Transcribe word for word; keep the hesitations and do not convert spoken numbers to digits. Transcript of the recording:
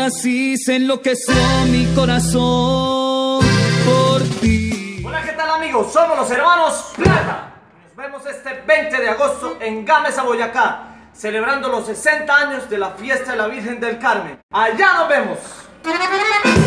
así se enloqueció mi corazón por ti. Hola, ¿qué tal, amigos? Somos los hermanos Plata. Nos vemos este veinte de agosto en Gamesa, Boyacá, celebrando los sesenta años de la fiesta de la Virgen del Carmen. Allá nos vemos.